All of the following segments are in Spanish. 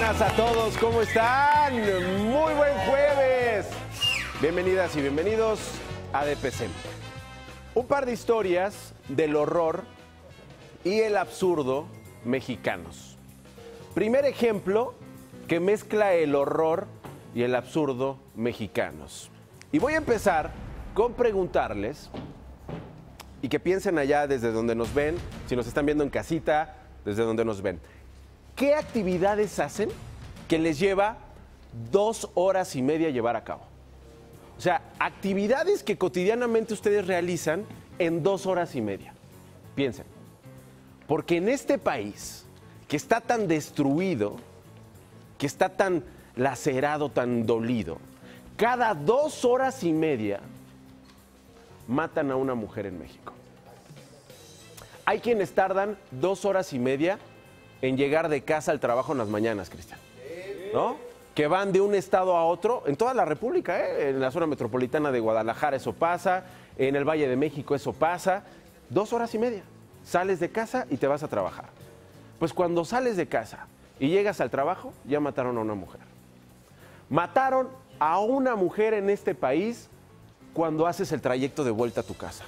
buenas a todos, ¿cómo están? Muy buen jueves. Bienvenidas y bienvenidos a DPC. Un par de historias del horror y el absurdo mexicanos. Primer ejemplo que mezcla el horror y el absurdo mexicanos. Y voy a empezar con preguntarles, y que piensen allá desde donde nos ven, si nos están viendo en casita, desde donde nos ven. ¿Qué actividades hacen que les lleva 2 horas y media llevar a cabo? O sea, actividades que cotidianamente ustedes realizan en 2 horas y media. Piensen. Porque en este país, que está tan destruido, que está tan lacerado, tan dolido, cada 2 horas y media matan a una mujer en México. Hay quienes tardan 2 horas y media en llegar de casa al trabajo en las mañanas, Cristian, ¿no? Que van de un estado a otro, en toda la República, en la zona metropolitana de Guadalajara eso pasa, en el Valle de México eso pasa, 2 horas y media. Sales de casa y te vas a trabajar. Pues cuando sales de casa y llegas al trabajo, ya mataron a una mujer. Mataron a una mujer en este país cuando haces el trayecto de vuelta a tu casa.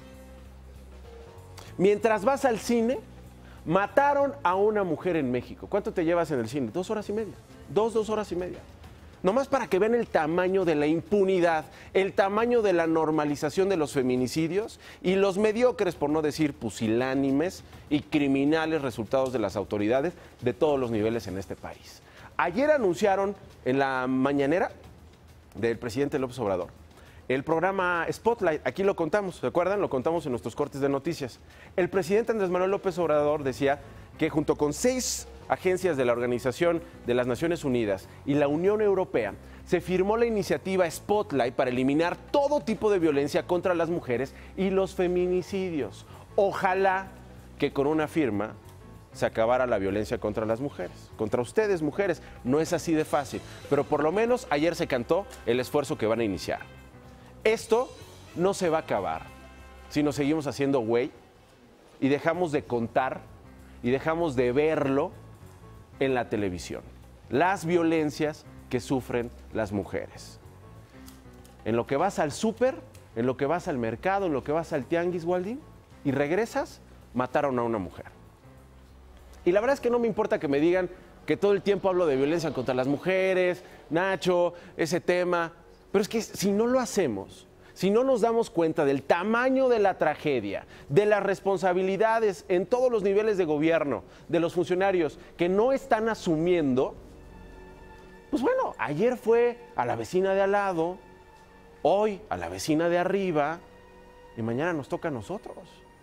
Mientras vas al cine, mataron a una mujer en México. ¿Cuánto te llevas en el cine? 2 horas y media. 2 horas y media. Nomás para que vean el tamaño de la impunidad, el tamaño de la normalización de los feminicidios y los mediocres, por no decir pusilánimes y criminales resultados de las autoridades de todos los niveles en este país. Ayer anunciaron en la mañanera del presidente López Obrador el programa Spotlight. Aquí lo contamos, ¿se acuerdan? Lo contamos en nuestros cortes de noticias. El presidente Andrés Manuel López Obrador decía que junto con 6 agencias de la Organización de las Naciones Unidas y la Unión Europea, se firmó la iniciativa Spotlight para eliminar todo tipo de violencia contra las mujeres y los feminicidios. Ojalá que con una firma se acabara la violencia contra las mujeres, contra ustedes, mujeres. No es así de fácil, pero por lo menos ayer se cantó el esfuerzo que van a iniciar. Esto no se va a acabar si nos seguimos haciendo güey y dejamos de contar y dejamos de verlo en la televisión. Las violencias que sufren las mujeres. En lo que vas al súper, en lo que vas al mercado, en lo que vas al tianguis, Waldín, y regresas, mataron a una mujer. Y la verdad es que no me importa que me digan que todo el tiempo hablo de violencia contra las mujeres, Nacho, ese tema. Pero es que si no lo hacemos, si no nos damos cuenta del tamaño de la tragedia, de las responsabilidades en todos los niveles de gobierno, de los funcionarios que no están asumiendo, pues bueno, ayer fue a la vecina de al lado, hoy a la vecina de arriba y mañana nos toca a nosotros.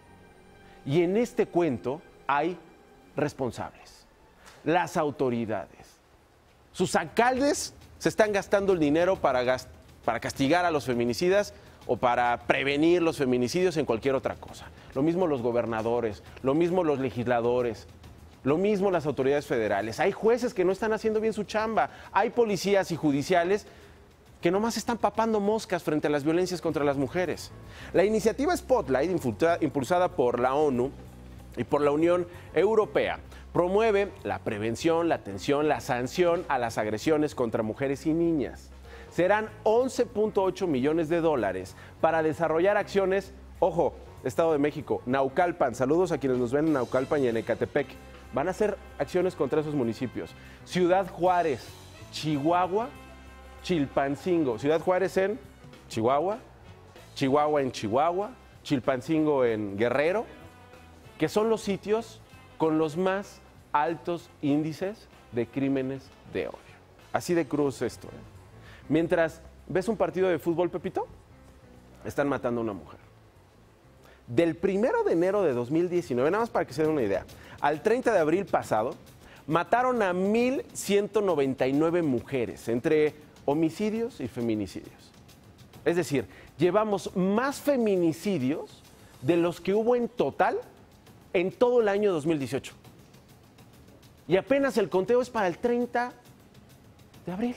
Y en este cuento hay responsables, las autoridades. Sus alcaldes se están gastando el dinero para castigar a los feminicidas o para prevenir los feminicidios en cualquier otra cosa. Lo mismo los gobernadores, lo mismo los legisladores, lo mismo las autoridades federales. Hay jueces que no están haciendo bien su chamba, hay policías y judiciales que nomás están papando moscas frente a las violencias contra las mujeres. La iniciativa Spotlight, impulsada por la ONU y por la Unión Europea, promueve la prevención, la atención, la sanción a las agresiones contra mujeres y niñas. Serán 11.8 millones de dólares para desarrollar acciones, ojo, Estado de México, Naucalpan, saludos a quienes nos ven en Naucalpan y en Ecatepec. Van a hacer acciones contra esos municipios. Ciudad Juárez, Chihuahua, Chilpancingo. Ciudad Juárez en Chihuahua, Chihuahua en Chihuahua, Chilpancingo en Guerrero, que son los sitios con los más altos índices de crímenes de odio. Así de cruz esto, ¿eh? Mientras ves un partido de fútbol, Pepito, están matando a una mujer. Del 1 de enero de 2019, nada más para que se den una idea, al 30 de abril pasado, mataron a 1,199 mujeres, entre homicidios y feminicidios. Es decir, llevamos más feminicidios de los que hubo en total en todo el año 2018. Y apenas el conteo es para el 30 de abril.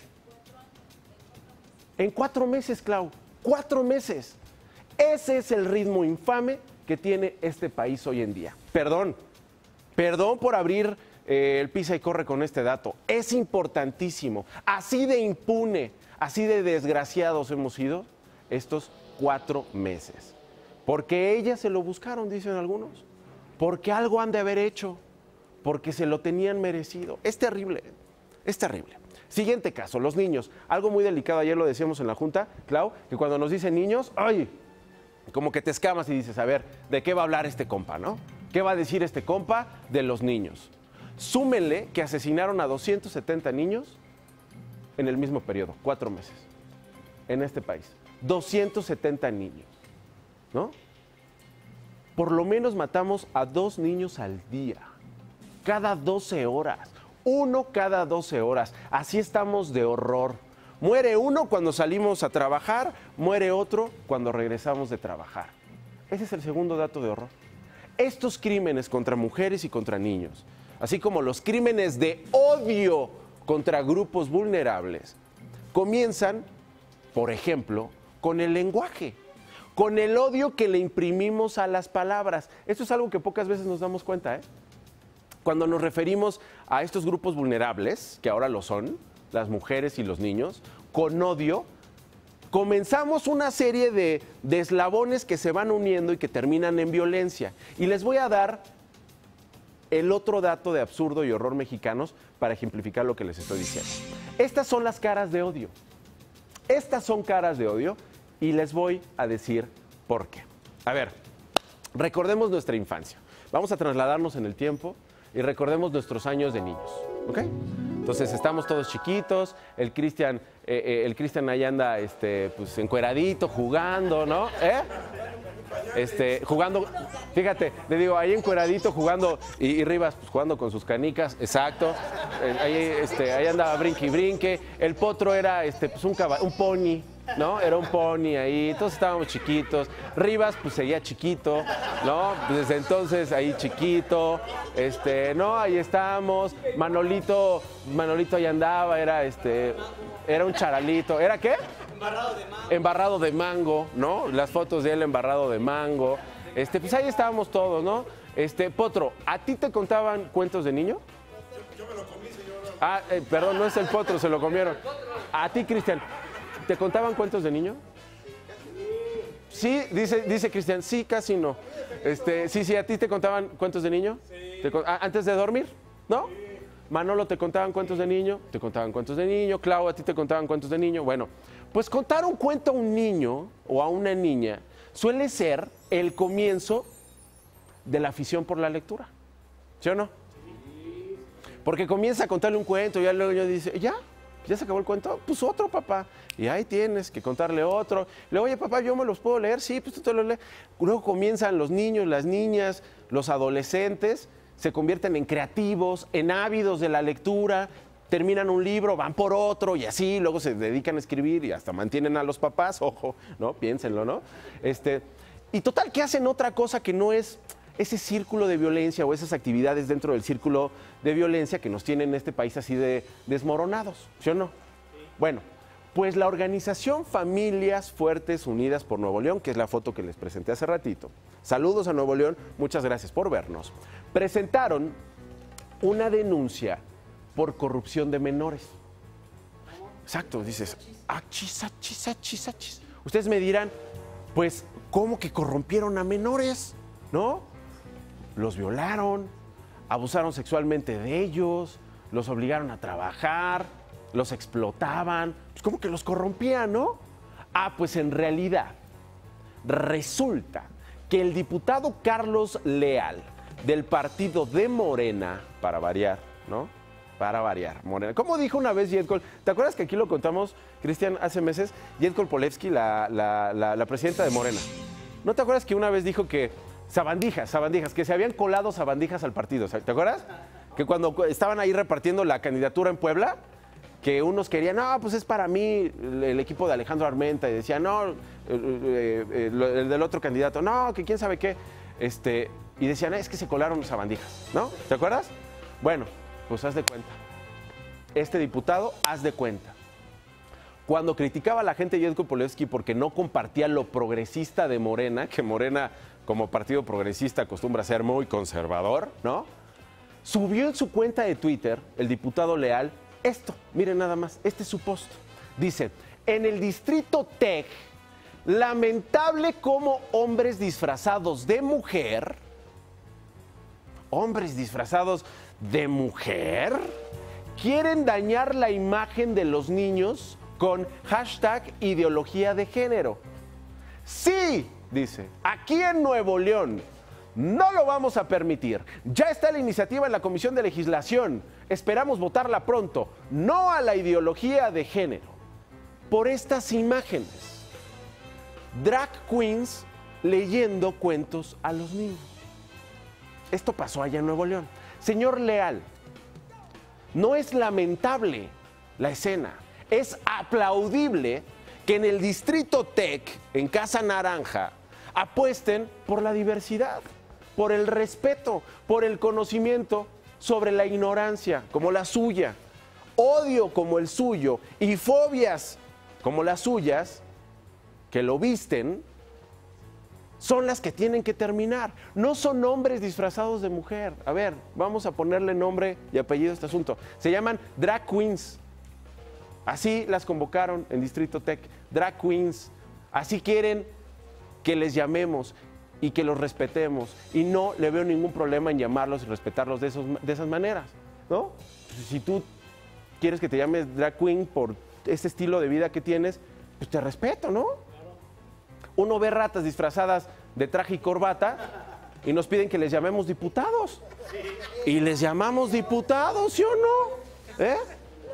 En 4 meses, Clau, 4 meses. Ese es el ritmo infame que tiene este país hoy en día. Perdón por abrir el pisa y corre con este dato. Es importantísimo. Así de impune, así de desgraciados hemos sido estos 4 meses. Porque ellas se lo buscaron, dicen algunos. Porque algo han de haber hecho. Porque se lo tenían merecido. Es terrible, es terrible. Siguiente caso, los niños. Algo muy delicado, ayer lo decíamos en la Junta, Clau, que cuando nos dicen niños, ¡ay! Como que te escamas y dices, a ver, ¿de qué va a hablar este compa, no? ¿Qué va a decir este compa de los niños? Súmenle que asesinaron a 270 niños en el mismo periodo, 4 meses, en este país. 270 niños, ¿no? Por lo menos matamos a 2 niños al día, cada 12 horas, 1 cada 12 horas. Así estamos de horror. Muere uno cuando salimos a trabajar, muere otro cuando regresamos de trabajar. Ese es el segundo dato de horror. Estos crímenes contra mujeres y contra niños, así como los crímenes de odio contra grupos vulnerables, comienzan, por ejemplo, con el lenguaje, con el odio que le imprimimos a las palabras. Esto es algo que pocas veces nos damos cuenta, ¿eh? Cuando nos referimos a estos grupos vulnerables, que ahora lo son, las mujeres y los niños, con odio, comenzamos una serie de eslabones que se van uniendo y que terminan en violencia. Y les voy a dar el otro dato de absurdo y horror mexicanos para ejemplificar lo que les estoy diciendo. Estas son las caras de odio. Estas son caras de odio y les voy a decir por qué. A ver, recordemos nuestra infancia. Vamos a trasladarnos en el tiempo y recordemos nuestros años de niños, ¿ok? Entonces estamos todos chiquitos, el Cristian ahí anda pues, encueradito, jugando, ¿no? Jugando, fíjate, le digo, ahí encueradito jugando y Rivas pues, jugando con sus canicas, exacto. Ahí andaba brinque y brinque. El Potro era pues, un pony, ¿no? Era un pony ahí, todos estábamos chiquitos. Rivas pues seguía chiquito, ¿no? Desde entonces ahí chiquito, no, ahí estábamos. Manolito ahí andaba, era un charalito. ¿Era qué? Embarrado de mango, ¿no? Las fotos de él embarrado de mango. Pues ahí estábamos todos, ¿no? Potro, ¿a ti te contaban cuentos de niño? Yo me lo comí, señor. Perdón, no es el Potro, se lo comieron. A ti, Cristian, ¿te contaban cuentos de niño? Sí, dice Cristian, sí, casi no. Sí, ¿a ti te contaban cuentos de niño? Sí. ¿Antes de dormir? ¿No? Sí. Manolo, ¿te contaban cuentos de niño? Te contaban cuentos de niño. Clau, ¿a ti te contaban cuentos de niño? Bueno, pues contar un cuento a un niño o a una niña suele ser el comienzo de la afición por la lectura. ¿Sí o no? Sí. Porque comienza a contarle un cuento y ya luego yo dice, ¿ya se acabó el cuento? Pues otro, papá. Y ahí tienes que contarle otro. Luego, oye, papá, ¿yo me los puedo leer? Sí, pues tú te los lees. Luego comienzan los niños, las niñas, los adolescentes, se convierten en creativos, en ávidos de la lectura, terminan un libro, van por otro y así, luego se dedican a escribir y hasta mantienen a los papás, ojo, ¿no? Piénsenlo, ¿no? Y total, que hacen otra cosa que no es ese círculo de violencia o esas actividades dentro del círculo de violencia que nos tienen en este país así de desmoronados, ¿sí o no? Sí. Bueno, pues la organización Familias Fuertes Unidas por Nuevo León, que es la foto que les presenté hace ratito, saludos a Nuevo León, muchas gracias por vernos, presentaron una denuncia por corrupción de menores. Exacto, dices, achis, achis, achis, achis. Ustedes me dirán, pues, ¿cómo que corrompieron a menores? ¿No? Los violaron, abusaron sexualmente de ellos, los obligaron a trabajar, los explotaban, pues como que los corrompían, ¿no? Pues en realidad resulta que el diputado Carlos Leal del partido de Morena, para variar, ¿no? Para variar, Morena. ¿Cómo dijo una vez Yedkol? ¿Te acuerdas que aquí lo contamos, Cristian, hace meses? Yedkol Polevsky, la presidenta de Morena. ¿No te acuerdas que una vez dijo que sabandijas, que se habían colado sabandijas al partido? ¿Te acuerdas? Que cuando estaban ahí repartiendo la candidatura en Puebla, que unos querían, no, pues es para mí el equipo de Alejandro Armenta, y decían, no, el del otro candidato, no, que quién sabe qué, y decían, es que se colaron sabandijas, ¿no? ¿Te acuerdas? Bueno, pues haz de cuenta. Este diputado, haz de cuenta. Cuando criticaba a la gente Yedkol Polevsky porque no compartía lo progresista de Morena, que Morena como partido progresista acostumbra a ser muy conservador, ¿no? Subió en su cuenta de Twitter, el diputado Leal, esto, miren nada más, este es su post. Dice, en el distrito Tec, lamentable como hombres disfrazados de mujer, quieren dañar la imagen de los niños con hashtag ideología de género. Sí, dice, aquí en Nuevo León no lo vamos a permitir. Ya está la iniciativa en la Comisión de Legislación. Esperamos votarla pronto. No a la ideología de género. Por estas imágenes. Drag queens leyendo cuentos a los niños. Esto pasó allá en Nuevo León. Señor Leal, no es lamentable la escena. Es aplaudible que en el distrito Tec, en Casa Naranja, apuesten por la diversidad, por el respeto, por el conocimiento sobre la ignorancia, como la suya, odio como el suyo y fobias como las suyas, que lo visten, son las que tienen que terminar. No son hombres disfrazados de mujer. A ver, vamos a ponerle nombre y apellido a este asunto. Se llaman drag queens. Así las convocaron en Distrito Tec, drag queens. Así quieren que les llamemos y que los respetemos. Y no le veo ningún problema en llamarlos y respetarlos de esas maneras, ¿no? Si tú quieres que te llames drag queen por ese estilo de vida que tienes, pues te respeto, ¿no? Uno ve ratas disfrazadas de traje y corbata y nos piden que les llamemos diputados. Y les llamamos diputados, ¿sí o no? ¿Eh?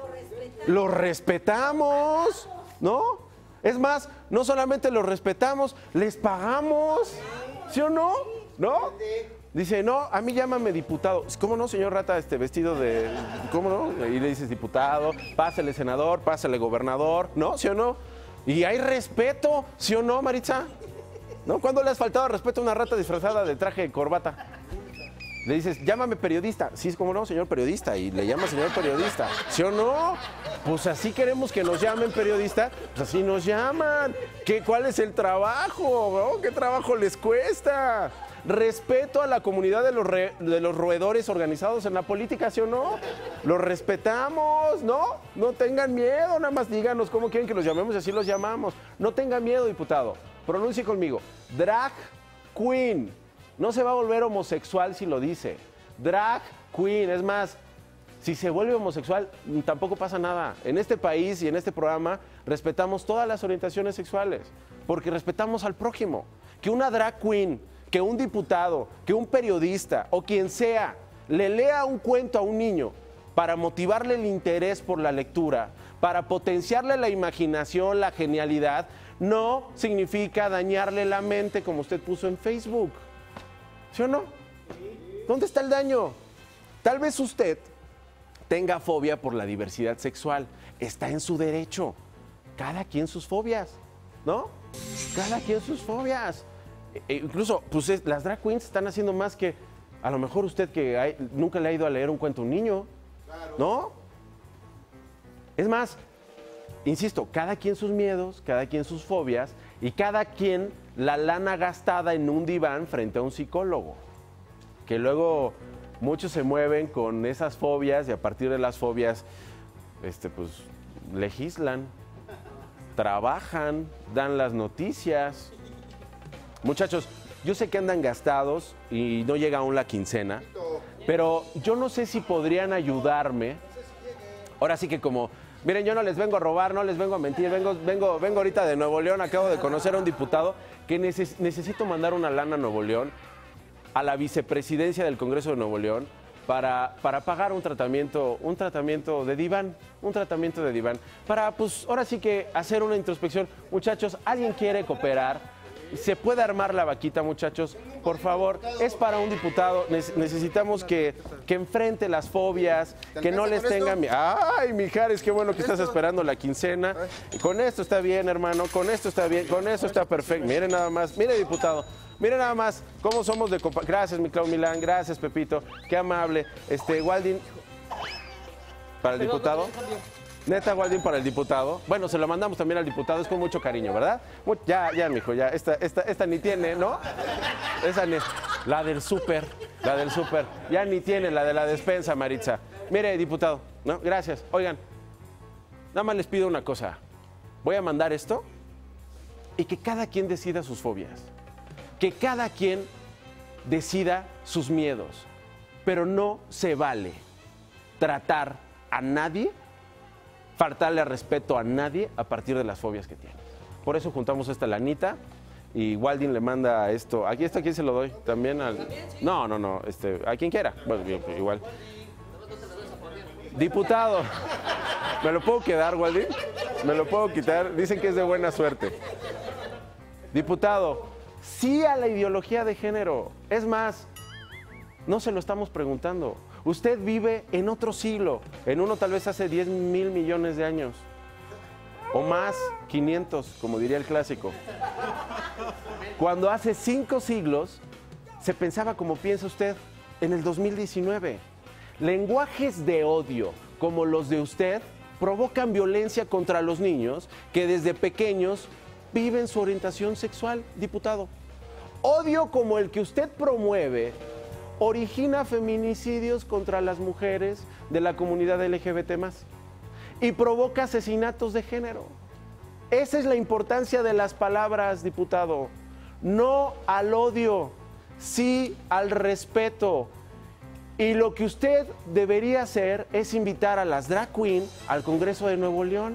Los respetamos, ¿no? Es más, no solamente los respetamos, les pagamos, ¿sí o no? ¿No? Dice, no, a mí llámame diputado. ¿Cómo no, señor Rata, vestido de... ¿Cómo no? Y le dices diputado, pásale senador, pásale gobernador, ¿no? ¿Sí o no? Y hay respeto, ¿sí o no, Maritza? ¿No? ¿Cuándo le has faltado respeto a una rata disfrazada de traje de corbata? Le dices, llámame periodista. Sí, ¿cómo no, señor periodista? Y le llamas señor periodista. ¿Sí o no? Pues así queremos que nos llamen periodista. Pues así nos llaman. ¿Cuál es el trabajo, bro? ¿Qué trabajo les cuesta? Respeto a la comunidad de los roedores organizados en la política, ¿sí o no? Los respetamos, ¿no? No tengan miedo, nada más díganos cómo quieren que los llamemos y así los llamamos. No tengan miedo, diputado. Pronuncie conmigo. Drag queen. No se va a volver homosexual si lo dice. Drag queen. Es más, si se vuelve homosexual, tampoco pasa nada. En este país y en este programa respetamos todas las orientaciones sexuales, porque respetamos al prójimo. Que una drag queen, que un diputado, que un periodista o quien sea le lea un cuento a un niño para motivarle el interés por la lectura, para potenciarle la imaginación, la genialidad, no significa dañarle la mente como usted puso en Facebook. ¿Sí o no? ¿Dónde está el daño? Tal vez usted tenga fobia por la diversidad sexual. Está en su derecho. Cada quien sus fobias, ¿no? Cada quien sus fobias. Incluso, pues las drag queens están haciendo más que a lo mejor usted que nunca le ha ido a leer un cuento a un niño, ¿no? Es más, insisto, cada quien sus miedos, cada quien sus fobias y cada quien la lana gastada en un diván frente a un psicólogo. Que luego muchos se mueven con esas fobias y a partir de las fobias, pues legislan, trabajan, dan las noticias. Muchachos, yo sé que andan gastados y no llega aún la quincena, pero yo no sé si podrían ayudarme. Ahora sí que como, miren, yo no les vengo a robar, no les vengo a mentir, vengo ahorita de Nuevo León, acabo de conocer a un diputado que necesito mandar una lana a Nuevo León, a la vicepresidencia del Congreso de Nuevo León, para pagar un tratamiento de diván, para, pues, ahora sí que hacer una introspección. Muchachos, ¿alguien quiere cooperar? ¿Se puede armar la vaquita, muchachos? Por favor, es para un diputado. Necesitamos que enfrente las fobias, que no les tengan miedo. Ay, Mijares, qué bueno que estás esperando la quincena. Con esto está bien, hermano, con esto está bien, con eso está perfecto. Miren nada más, mire, diputado, miren nada más cómo somos de compa. Gracias, mi Clau Milán, gracias, Pepito, qué amable. Waldin, para el diputado. Neta, Waldin, para el diputado. Bueno, se lo mandamos también al diputado, es con mucho cariño, ¿verdad? Ya, mijo, ya. Esta ni tiene, ¿no? Esa ni... La del súper. La del súper. Ya ni tiene la de la despensa, Maritza. Mire, diputado, ¿no? Gracias. Oigan, nada más les pido una cosa. Voy a mandar esto y que cada quien decida sus fobias. Que cada quien decida sus miedos. Pero no se vale tratar a nadie, faltarle al respeto a nadie a partir de las fobias que tiene. Por eso juntamos esta lanita y Waldin le manda esto. Aquí está, ¿a quién se lo doy? También al... No, a quien quiera. Bueno, igual. Diputado, ¿me lo puedo quedar, Waldin? ¿Me lo puedo quitar? Dicen que es de buena suerte. Diputado, sí a la ideología de género. Es más, no se lo estamos preguntando. Usted vive en otro siglo, en uno tal vez hace 10,000 millones de años. O más, 500, como diría el clásico. Cuando hace 5 siglos se pensaba como piensa usted en el 2019. Lenguajes de odio como los de usted provocan violencia contra los niños que desde pequeños viven su orientación sexual, diputado. Odio como el que usted promueve origina feminicidios contra las mujeres de la comunidad LGBT+, y provoca asesinatos de género. Esa es la importancia de las palabras, diputado. No al odio, sí al respeto. Y lo que usted debería hacer es invitar a las drag queen al Congreso de Nuevo León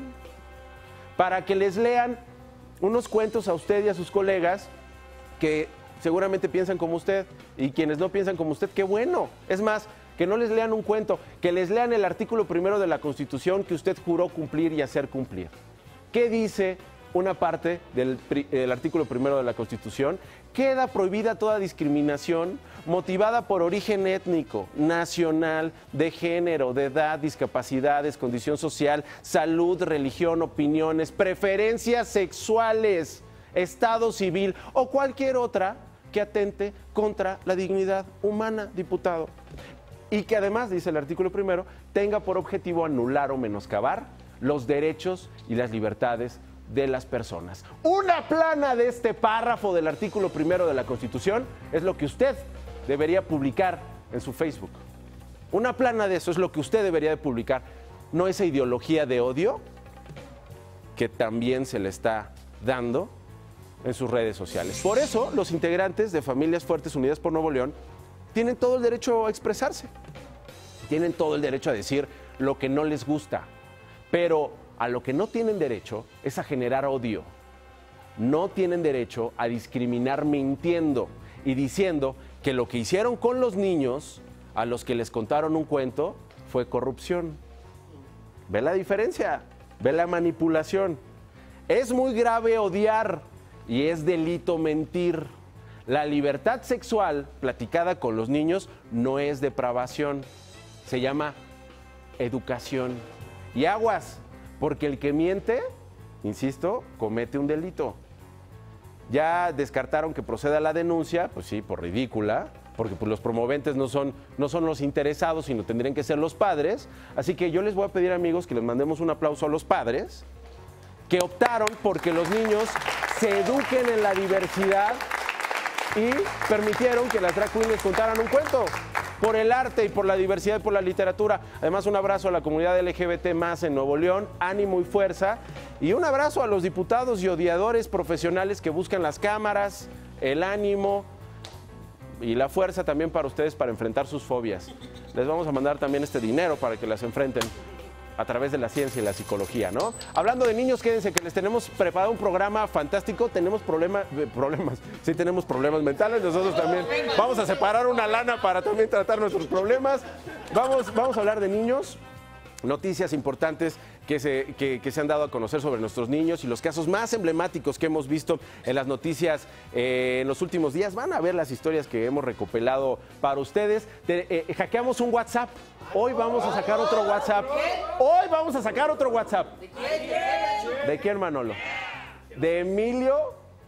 para que les lean unos cuentos a usted y a sus colegas que seguramente piensan como usted, y quienes no piensan como usted, qué bueno. Es más, que no les lean un cuento, que les lean el artículo 1 de la Constitución que usted juró cumplir y hacer cumplir. ¿Qué dice una parte del artículo 1 de la Constitución? Queda prohibida toda discriminación motivada por origen étnico, nacional, de género, de edad, discapacidades, condición social, salud, religión, opiniones, preferencias sexuales, estado civil o cualquier otra que atente contra la dignidad humana, diputado. Y que además, dice el artículo 1, tenga por objetivo anular o menoscabar los derechos y las libertades de las personas. Una plana de este párrafo del artículo 1 de la Constitución es lo que usted debería publicar en su Facebook. Una plana de eso es lo que usted debería de publicar, no esa ideología de odio que también se le está dando en sus redes sociales. Por eso, los integrantes de Familias Fuertes Unidas por Nuevo León tienen todo el derecho a expresarse, tienen todo el derecho a decir lo que no les gusta, pero a lo que no tienen derecho es a generar odio. No tienen derecho a discriminar mintiendo y diciendo que lo que hicieron con los niños a los que les contaron un cuento fue corrupción. ¿Ve la diferencia? ¿Ve la manipulación? Es muy grave odiar y es delito mentir. La libertad sexual platicada con los niños no es depravación, se llama educación. Y aguas, porque el que miente, insisto, comete un delito. Ya descartaron que proceda la denuncia, pues sí, por ridícula, porque pues, los promoventes no son los interesados, sino tendrían que ser los padres. Así que yo les voy a pedir, amigos, que les mandemos un aplauso a los padres que optaron porque los niños se eduquen en la diversidad y permitieron que las drag queens les contaran un cuento por el arte y por la diversidad y por la literatura. Además, un abrazo a la comunidad LGBT+ en Nuevo León, ánimo y fuerza. Y un abrazo a los diputados y odiadores profesionales que buscan las cámaras, el ánimo y la fuerza también para ustedes para enfrentar sus fobias. Les vamos a mandar también este dinero para que las enfrenten a través de la ciencia y la psicología, ¿no? Hablando de niños, quédense que les tenemos preparado un programa fantástico. Tenemos problemas, sí tenemos problemas mentales, nosotros también. Vamos a separar una lana para también tratar nuestros problemas. Vamos a hablar de niños, noticias importantes que se han dado a conocer sobre nuestros niños y los casos más emblemáticos que hemos visto en las noticias en los últimos días. Van a ver las historias que hemos recopilado para ustedes. Hackeamos un WhatsApp. Hoy vamos a sacar otro WhatsApp. Hoy vamos a sacar otro WhatsApp. ¿De quién, Manolo? ¿De Emilio?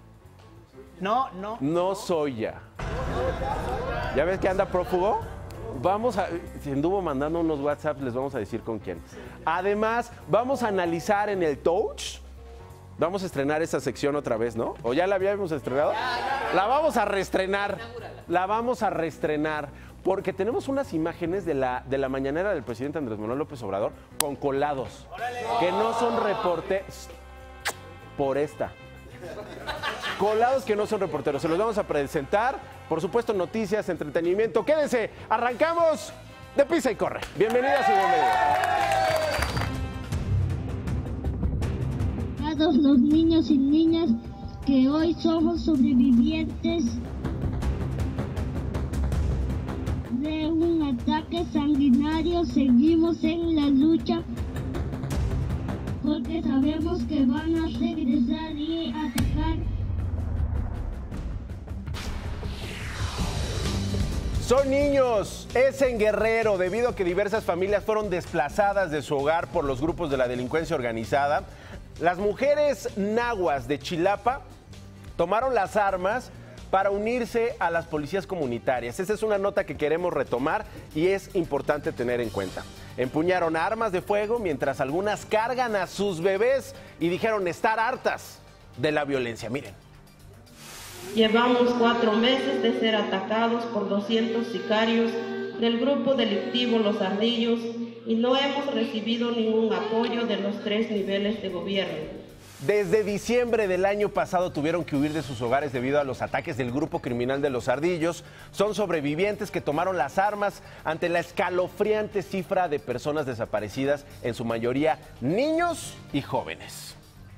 No soy ya. ¿Ya ves que anda prófugo? Se anduvo mandando unos WhatsApps, les vamos a decir con quién. Además, vamos a analizar en el Touch. Vamos a estrenar esa sección otra vez, ¿no? ¿O ya la habíamos estrenado? La vamos a reestrenar. La vamos a reestrenar porque tenemos unas imágenes de la mañanera del presidente Andrés Manuel López Obrador con colados, que no son reporteros, por esta. Colados que no son reporteros, se los vamos a presentar, por supuesto, noticias, entretenimiento. Quédense, arrancamos de Pisa y Corre. Bienvenidas y bienvenidos. A todos los niños y niñas que hoy somos sobrevivientes de un ataque sanguinario, seguimos en la lucha porque sabemos que van a regresar y atacar. Son niños, es en Guerrero, debido a que diversas familias fueron desplazadas de su hogar por los grupos de la delincuencia organizada. Las mujeres nahuas de Chilapa tomaron las armas para unirse a las policías comunitarias. Esa es una nota que queremos retomar y es importante tener en cuenta. Empuñaron armas de fuego mientras algunas cargan a sus bebés y dijeron estar hartas de la violencia. Miren. Llevamos 4 meses de ser atacados por 200 sicarios del grupo delictivo Los Ardillos y no hemos recibido ningún apoyo de los 3 niveles de gobierno. Desde diciembre del año pasado tuvieron que huir de sus hogares debido a los ataques del grupo criminal de Los Ardillos. Son sobrevivientes que tomaron las armas ante la escalofriante cifra de personas desaparecidas, en su mayoría niños y jóvenes.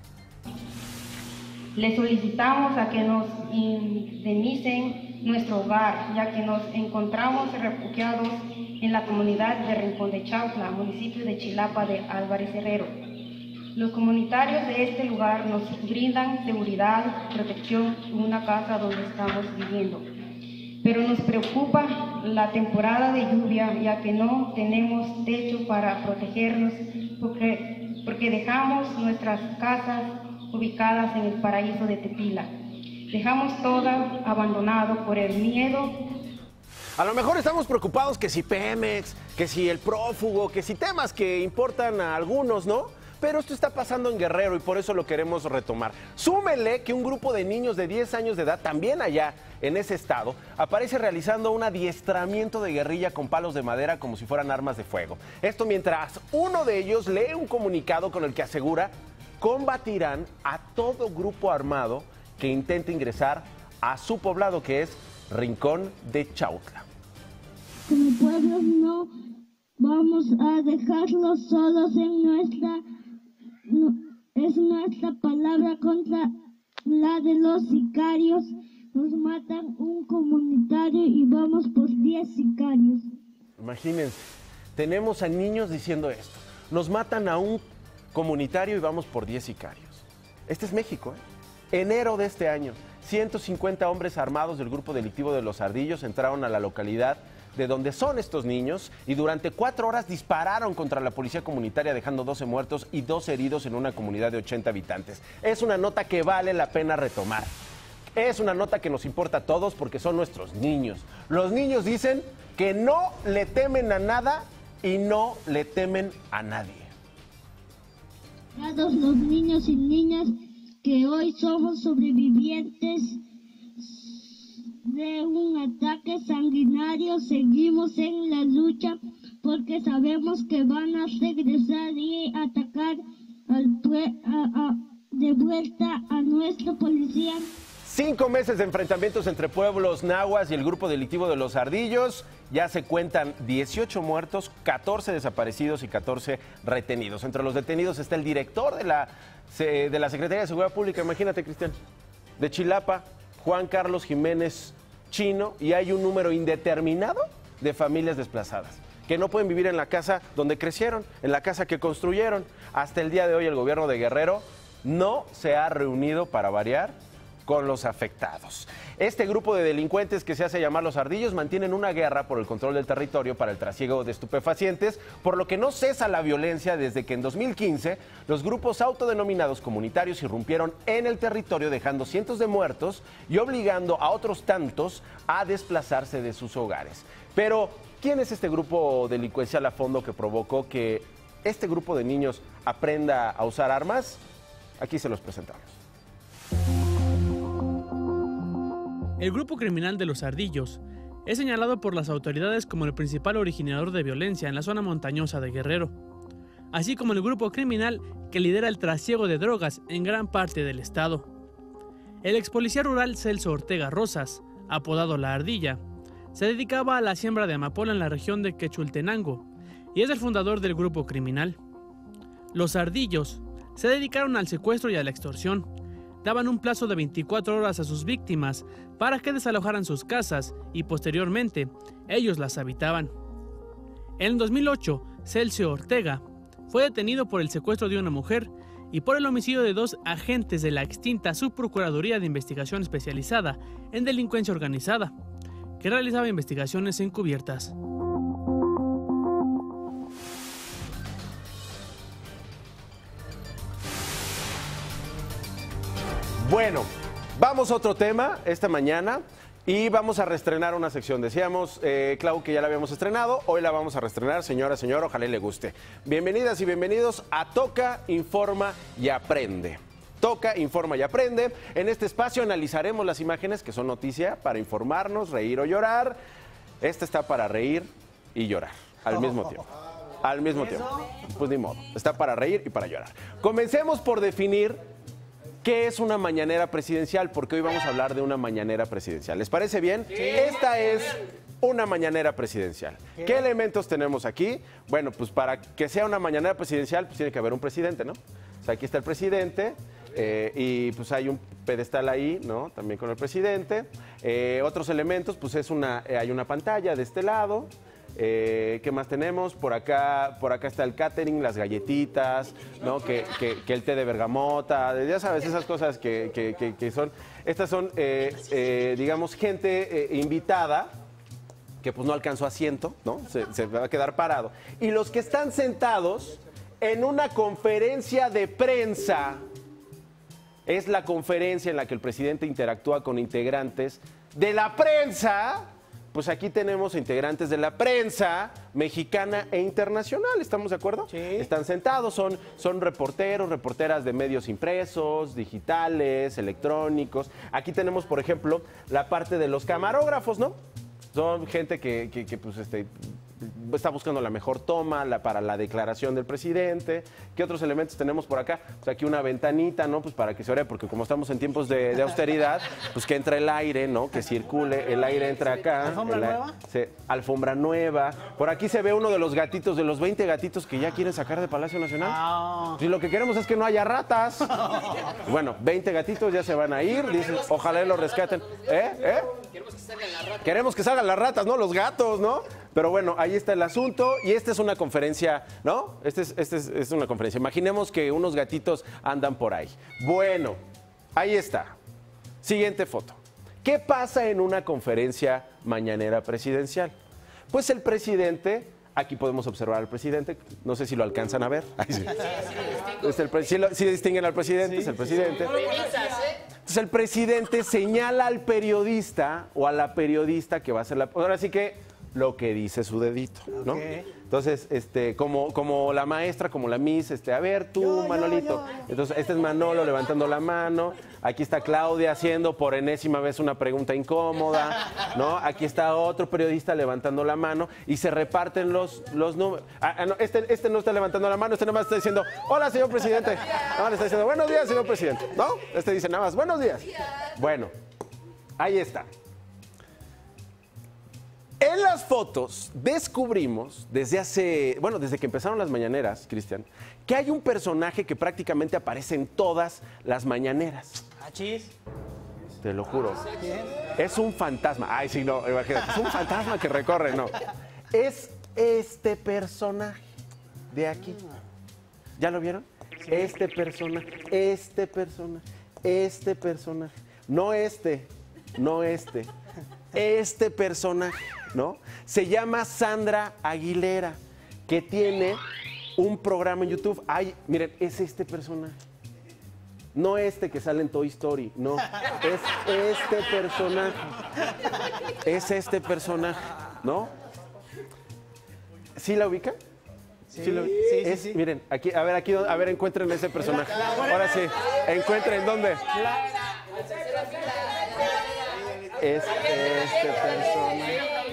Les solicitamos a que nos indemnicen nuestro hogar, ya que nos encontramos refugiados en la comunidad de Rincón de Chautla, municipio de Chilapa de Álvarez Herrero. Los comunitarios de este lugar nos brindan seguridad, protección en una casa donde estamos viviendo. Pero nos preocupa la temporada de lluvia, ya que no tenemos techo para protegernos, porque dejamos nuestras casas ubicadas en el paraíso de Tepila. Dejamos todo abandonado por el miedo. A lo mejor estamos preocupados que si Pemex, que si el prófugo, que si temas que importan a algunos, ¿no? Pero esto está pasando en Guerrero y por eso lo queremos retomar. Súmele que un grupo de niños de 10 años de edad, también allá en ese estado, aparece realizando un adiestramiento de guerrilla con palos de madera como si fueran armas de fuego. Esto mientras uno de ellos lee un comunicado con el que asegura combatirán a todo grupo armado que intente ingresar a su poblado, que es Rincón de Chautla. Como pueblos no vamos a dejarlos solos en es nuestra palabra contra la de los sicarios. Nos matan un comunitario y vamos por 10 sicarios. Imagínense, tenemos a niños diciendo esto. Nos matan a un comunitario y vamos por 10 sicarios. Este es México, ¿eh? Enero de este año, 150 hombres armados del grupo delictivo de Los Ardillos entraron a la localidad de donde son estos niños y durante 4 horas dispararon contra la policía comunitaria, dejando 12 muertos y 2 heridos en una comunidad de 80 habitantes. Es una nota que vale la pena retomar. Es una nota que nos importa a todos porque son nuestros niños. Los niños dicen que no le temen a nada y no le temen a nadie. A todos los niños y niñas que hoy somos sobrevivientes de un ataque sanguinario, seguimos en la lucha porque sabemos que van a regresar y atacar de vuelta a nuestra policía. 5 meses de enfrentamientos entre pueblos nahuas y el grupo delictivo de Los Ardillos. Ya se cuentan 18 muertos, 14 desaparecidos y 14 retenidos. Entre los detenidos está el director de la Secretaría de Seguridad Pública, imagínate, Cristian, de Chilapa, Juan Carlos Jiménez Chino, y hay un número indeterminado de familias desplazadas que no pueden vivir en la casa donde crecieron, en la casa que construyeron. Hasta el día de hoy el gobierno de Guerrero no se ha reunido, para variar, con los afectados. Este grupo de delincuentes que se hace llamar Los Ardillos mantienen una guerra por el control del territorio para el trasiego de estupefacientes, por lo que no cesa la violencia desde que en 2015 los grupos autodenominados comunitarios irrumpieron en el territorio, dejando cientos de muertos y obligando a otros tantos a desplazarse de sus hogares. Pero, ¿quién es este grupo delincuencial a fondo que provocó que este grupo de niños aprenda a usar armas? Aquí se los presentamos. El grupo criminal de Los Ardillos es señalado por las autoridades como el principal originador de violencia en la zona montañosa de Guerrero, así como el grupo criminal que lidera el trasiego de drogas en gran parte del estado. El ex policía rural Celso Ortega Rosas, apodado La Ardilla, se dedicaba a la siembra de amapola en la región de Quechultenango y es el fundador del grupo criminal. Los ardillos se dedicaron al secuestro y a la extorsión. Daban un plazo de 24 horas a sus víctimas para que desalojaran sus casas y posteriormente ellos las habitaban. En 2008, Celso Ortega fue detenido por el secuestro de una mujer y por el homicidio de 2 agentes de la extinta Subprocuraduría de Investigación Especializada en Delincuencia Organizada, que realizaba investigaciones encubiertas. Bueno, vamos a otro tema esta mañana y vamos a reestrenar una sección. Decíamos, Clau, que ya la habíamos estrenado, hoy la vamos a reestrenar, señora, señor, ojalá le guste. Bienvenidas y bienvenidos a Toca, Informa y Aprende. Toca, Informa y Aprende. En este espacio analizaremos las imágenes que son noticia para informarnos, reír o llorar. Esta está para reír y llorar al mismo tiempo. Al mismo tiempo. Pues ni modo, está para reír y para llorar. Comencemos por definir ¿qué es una mañanera presidencial? Porque hoy vamos a hablar de una mañanera presidencial. ¿Les parece bien? Sí. Esta es una mañanera presidencial. ¿Qué elementos tenemos aquí? Bueno, pues para que sea una mañanera presidencial, pues tiene que haber un presidente, ¿no? O sea, aquí está el presidente y pues hay un pedestal ahí, ¿no? También con el presidente. Otros elementos, pues hay una pantalla de este lado. ¿Qué más tenemos? Por acá está el catering, las galletitas, ¿no? Que el té de bergamota, ya sabes, esas cosas que son. Estas son, digamos, gente invitada que pues no alcanzó asiento, ¿no? Se va a quedar parado. Y los que están sentados en una conferencia de prensa, es la conferencia en la que el presidente interactúa con integrantes de la prensa. Pues aquí tenemos integrantes de la prensa mexicana e internacional, ¿estamos de acuerdo? Sí. Están sentados, son reporteros, reporteras de medios impresos, digitales, electrónicos. Aquí tenemos, por ejemplo, la parte de los camarógrafos, ¿no? Son gente que pues, está buscando la mejor toma para la declaración del presidente. ¿Qué otros elementos tenemos por acá? Pues aquí una ventanita, ¿no? Pues para que se ore, porque como estamos en tiempos de austeridad, pues que entre el aire, ¿no? Que circule, el aire entra acá. ¿Alfombra nueva? Alfombra nueva. Por aquí se ve uno de los gatitos, de los 20 gatitos que ya quieren sacar de Palacio Nacional. Y lo que queremos es que no haya ratas. Bueno, 20 gatitos ya se van a ir, dicen, ojalá los rescaten. Queremos que salgan las ratas. Queremos que salgan las ratas, ¿no? Los gatos, ¿no? Pero bueno, ahí está el asunto y esta es una conferencia, ¿no? Esta es una conferencia. Imaginemos que unos gatitos andan por ahí. Bueno, ahí está. Siguiente foto. ¿Qué pasa en una conferencia mañanera presidencial? Pues el presidente, aquí podemos observar al presidente, no sé si lo alcanzan a ver. Ahí sí. Sí distinguen al presidente, sí, es el presidente. Entonces el presidente señala al periodista o a la periodista que va a hacer la... Ahora sí que lo que dice su dedito, ¿no? Okay. Entonces, como la maestra, como la miss, a ver tú, Manolito. Entonces, este es Manolo levantando la mano. Aquí está Claudia haciendo por enésima vez una pregunta incómoda, ¿no? Aquí está otro periodista levantando la mano y se reparten los números. No, este no está levantando la mano, este nada más está diciendo, hola, señor presidente. No, le está diciendo, buenos días, señor presidente, ¿no? Este dice nada más, buenos días. Bueno, ahí está. En las fotos descubrimos desde que empezaron las mañaneras, Cristian, que hay un personaje que prácticamente aparece en todas las mañaneras. ¿Achis? Te lo juro. ¿Quién? Es un fantasma. Ay, sí, no, imagínate. Es un fantasma que recorre, no. Es este personaje de aquí. ¿Ya lo vieron? Sí. Este personaje. No este personaje, ¿no? Se llama Sandra Aguilera, que tiene un programa en YouTube. Ay, miren, es este personaje. No este que sale en Toy Story, no. Es este personaje. Es este personaje, ¿no? ¿Sí la ubican? Sí, sí. Miren, aquí, a ver, encuentren ese personaje. Ahora sí, encuentren dónde. Es este personaje.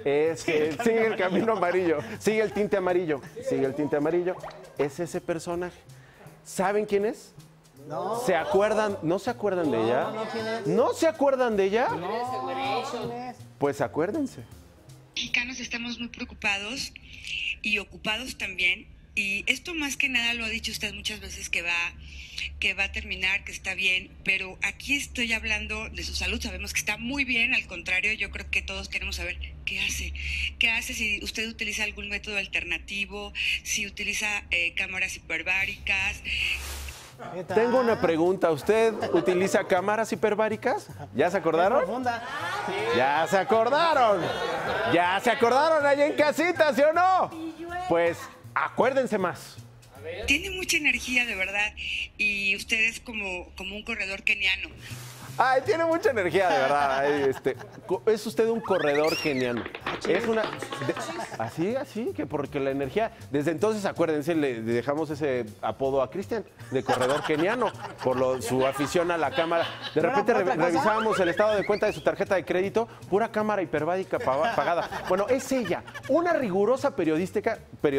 Sigue el camino amarillo. Sigue el tinte amarillo. Sigue el tinte amarillo. Es ese personaje. ¿Saben quién es? No. ¿Se acuerdan? ¿No se acuerdan de ella? ¿No se acuerdan de ella? No. Pues acuérdense. Mexicanos estamos muy preocupados y ocupados también. Y esto más que nada lo ha dicho usted muchas veces que va a terminar, que está bien, pero aquí estoy hablando de su salud. Sabemos que está muy bien, al contrario, yo creo que todos queremos saber qué hace, si usted utiliza algún método alternativo, si utiliza cámaras hiperbáricas. Tengo una pregunta. ¿Usted utiliza cámaras hiperbáricas? ¿Ya se acordaron? ¡Ya se acordaron! ¿Ya se acordaron allá en casita, sí o no? Pues acuérdense más. Tiene mucha energía, de verdad, y usted es como un corredor keniano. Ay, tiene mucha energía, de verdad. Ay, es usted un corredor keniano. Es una... Así, que porque la energía... Desde entonces, acuérdense, le dejamos ese apodo a Cristian, de corredor keniano, por su afición a la cámara. De repente revisábamos el estado de cuenta de su tarjeta de crédito, pura cámara hiperbárica pagada. Bueno, es ella, una rigurosa periodista,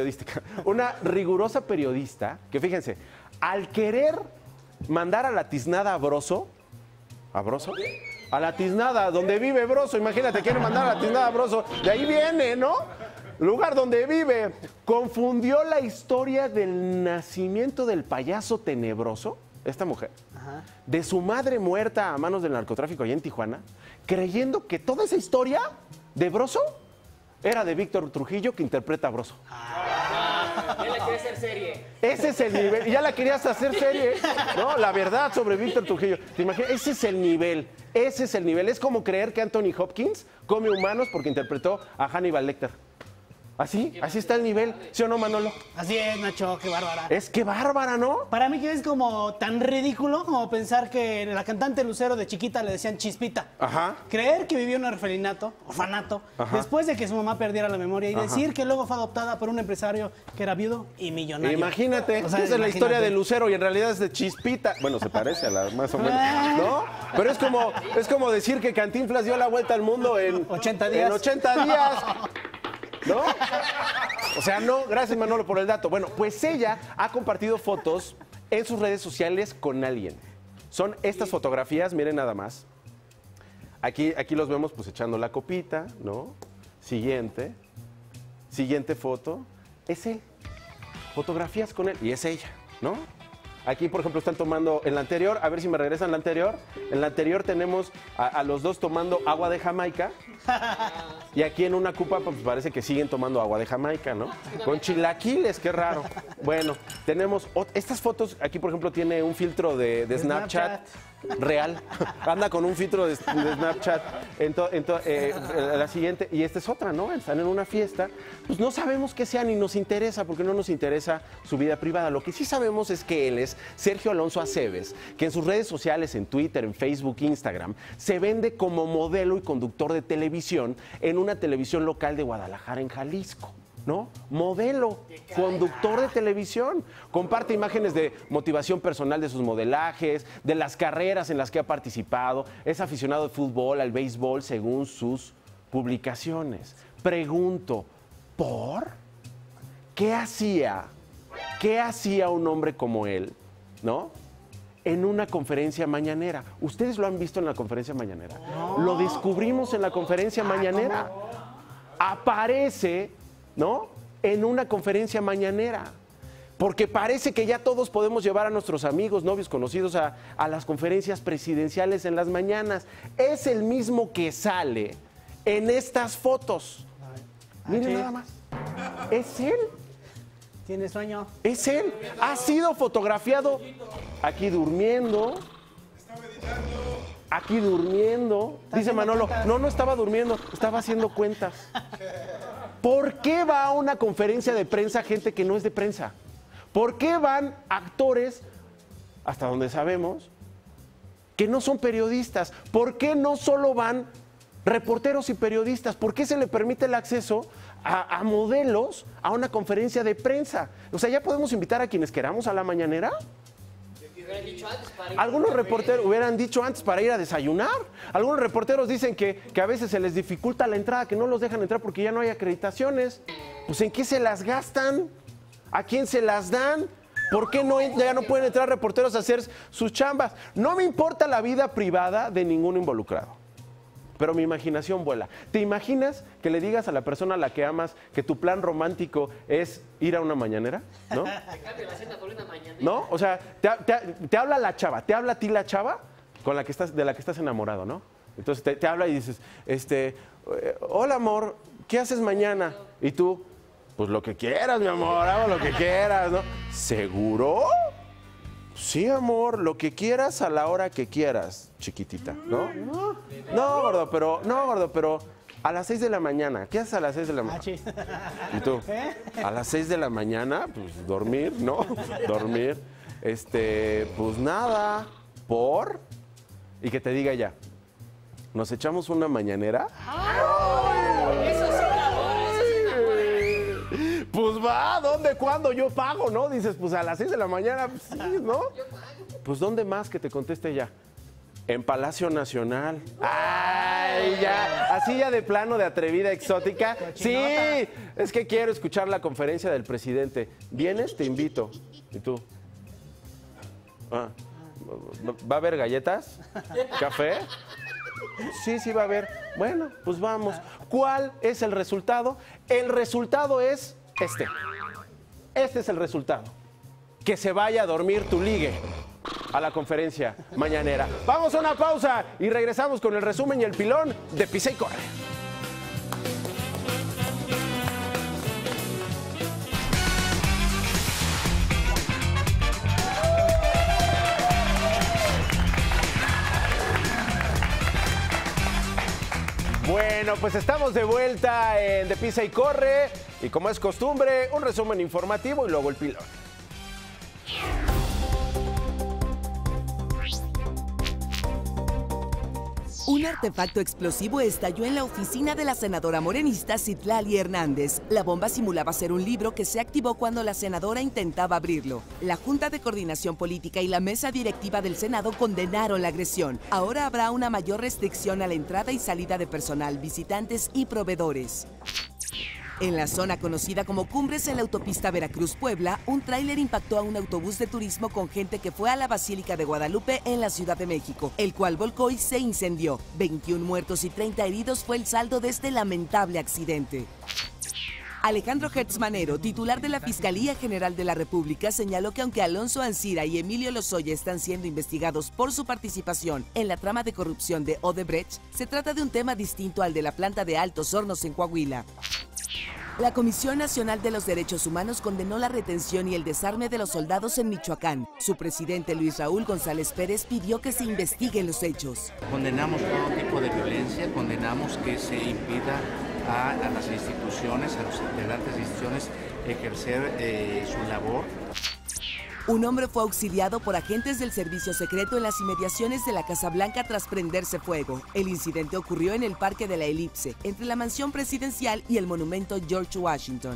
que fíjense, al querer mandar a la tiznada a Broso, ¿a Broso? A la tiznada, donde vive Broso. Imagínate, quiere mandar a la tiznada a Broso. De ahí viene, ¿no? Lugar donde vive. Confundió la historia del nacimiento del payaso tenebroso, esta mujer, de su madre muerta a manos del narcotráfico allá en Tijuana, creyendo que toda esa historia de Broso era de Víctor Trujillo, que interpreta a Broso. Ya la quería hacer serie. Ese es el nivel. Ya la querías hacer serie, ¿no? La verdad sobre Víctor Trujillo. ¿Te imaginas? Ese es el nivel. Ese es el nivel. Es como creer que Anthony Hopkins come humanos porque interpretó a Hannibal Lecter. Así está el nivel. ¿Sí o no, Manolo? Así es, Nacho, qué bárbara. Es que bárbara, ¿no? Para mí que es como tan ridículo como pensar que la cantante Lucero de chiquita le decían Chispita. Ajá. Creer que vivió en un orfanato, después de que su mamá perdiera la memoria y decir que luego fue adoptada por un empresario que era viudo y millonario. Imagínate, esa es la historia de Lucero y en realidad es de Chispita. Bueno, se parece a la más o menos, ¿no? Pero es como decir que Cantinflas dio la vuelta al mundo en 80 días. En 80 días. ¿No? O sea, no, gracias Manolo por el dato. Bueno, pues ella ha compartido fotos en sus redes sociales con alguien. Son estas fotografías, miren nada más. Aquí los vemos pues echando la copita, ¿no? Siguiente foto. Es él. Fotografías con él y es ella, ¿no? Aquí, por ejemplo, están tomando en la anterior, a ver si me regresan la anterior. En la anterior tenemos a los dos tomando agua de Jamaica. Y aquí en una copa, pues parece que siguen tomando agua de Jamaica, ¿no? Con chilaquiles, qué raro. Bueno, tenemos estas fotos. Aquí, por ejemplo, tiene un filtro de Snapchat real. Anda con un filtro de Snapchat. La siguiente, y esta es otra, ¿no? Están en una fiesta. Pues no sabemos qué sea ni nos interesa, porque no nos interesa su vida privada. Lo que sí sabemos es que él es Sergio Alonso Aceves, que en sus redes sociales, en Twitter, en Facebook, Instagram, se vende como modelo y conductor de televisión en una televisión local de Guadalajara, en Jalisco, ¿no? Modelo, conductor de televisión. Comparte imágenes de motivación personal de sus modelajes, de las carreras en las que ha participado. Es aficionado al fútbol, al béisbol, según sus publicaciones. Pregunto, ¿por? ¿Qué hacía un hombre como él, ¿no? En una conferencia mañanera. ¿Ustedes lo han visto en la conferencia mañanera? No. Lo descubrimos en la conferencia mañanera. ¿Cómo? Aparece, ¿no? En una conferencia mañanera. Porque parece que ya todos podemos llevar a nuestros amigos, novios, conocidos a las conferencias presidenciales en las mañanas. Es el mismo que sale en estas fotos. Miren nada más. Es él. ¿Tiene sueño? Es él. Ha sido fotografiado aquí durmiendo. Aquí durmiendo. Dice Manolo, no estaba durmiendo, estaba haciendo cuentas. ¿Por qué va a una conferencia de prensa gente que no es de prensa? ¿Por qué van actores, hasta donde sabemos, que no son periodistas? ¿Por qué no solo van reporteros y periodistas? ¿Por qué se le permite el acceso a modelos a una conferencia de prensa? O sea, ¿ya podemos invitar a quienes queramos a la mañanera? Algunos reporteros hubieran dicho antes para ir a desayunar. Algunos reporteros dicen que a veces se les dificulta la entrada, que no los dejan entrar porque ya no hay acreditaciones. Pues ¿en qué se las gastan? ¿A quién se las dan? ¿Por qué ya no pueden entrar reporteros a hacer sus chambas? No me importa la vida privada de ningún involucrado, pero mi imaginación vuela. ¿Te imaginas que le digas a la persona a la que amas que tu plan romántico es ir a una mañanera? ¿No? ¿No? O sea, te habla la chava, te habla a ti la chava con la que de la que estás enamorado, ¿no? Entonces te habla y dices, hola amor, ¿qué haces mañana? Y tú, pues lo que quieras, mi amor, hago lo que quieras, ¿no? ¿Seguro? Sí, amor, lo que quieras a la hora que quieras, chiquitita, ¿no? No, gordo, pero a las 6 de la mañana. ¿Qué haces a las 6 de la mañana? ¿Y tú? A las 6 de la mañana, pues dormir, ¿no? Dormir. Pues nada, ¿por? Y que te diga ya, ¿nos echamos una mañanera? Eso sí, Pues va, ¿dónde, cuándo? Yo pago, ¿no? Dices, pues a las 6 de la mañana, pues, sí, ¿no? Pues ¿dónde más que te conteste ya? En Palacio Nacional. ¡Ay, ya! Así ya de plano, de atrevida, exótica. Sí, es que quiero escuchar la conferencia del presidente. ¿Vienes? Te invito. ¿Y tú? ¿Va a haber galletas? ¿Café? Sí, sí va a haber. Bueno, pues vamos. ¿Cuál es el resultado? El resultado es este. Este es el resultado. Que se vaya a dormir tu ligue a la conferencia mañanera. Vamos a una pausa y regresamos con el resumen y el pilón de Pisa y Corre. Bueno, pues estamos de vuelta en De Pisa y Corre y como es costumbre, un resumen informativo y luego el pilón. Un artefacto explosivo estalló en la oficina de la senadora morenista Citlali Hernández. La bomba simulaba ser un libro que se activó cuando la senadora intentaba abrirlo. La Junta de Coordinación Política y la mesa directiva del Senado condenaron la agresión. Ahora habrá una mayor restricción a la entrada y salida de personal, visitantes y proveedores. En la zona conocida como Cumbres en la autopista Veracruz-Puebla, un tráiler impactó a un autobús de turismo con gente que fue a la Basílica de Guadalupe en la Ciudad de México, el cual volcó y se incendió. 21 muertos y 30 heridos fue el saldo de este lamentable accidente. Alejandro Gertz Manero, titular de la Fiscalía General de la República, señaló que aunque Alonso Ancira y Emilio Lozoya están siendo investigados por su participación en la trama de corrupción de Odebrecht, se trata de un tema distinto al de la planta de Altos Hornos en Coahuila. La Comisión Nacional de los Derechos Humanos condenó la retención y el desarme de los soldados en Michoacán. Su presidente Luis Raúl González Pérez pidió que se investiguen los hechos. Condenamos todo tipo de violencia, condenamos que se impida a las instituciones, a los integrantes de instituciones ejercer su labor. Un hombre fue auxiliado por agentes del servicio secreto en las inmediaciones de la Casa Blanca tras prenderse fuego. El incidente ocurrió en el Parque de la Elipse, entre la mansión presidencial y el monumento George Washington.